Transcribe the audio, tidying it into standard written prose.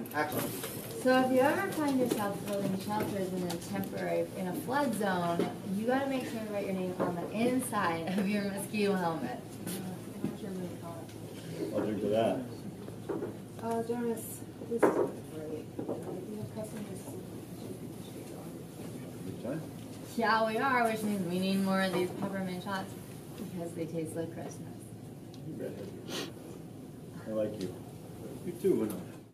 Excellent. So if you ever find yourself building shelters in a flood zone, you gotta make sure to write your name on the inside of your mosquito helmet. I'll drink to that. Dennis, this is great. You have customers. Good time? Yeah, we are, which means we need more of these peppermint shots because they taste like Christmas. You bet. I like you. You too, Lynn.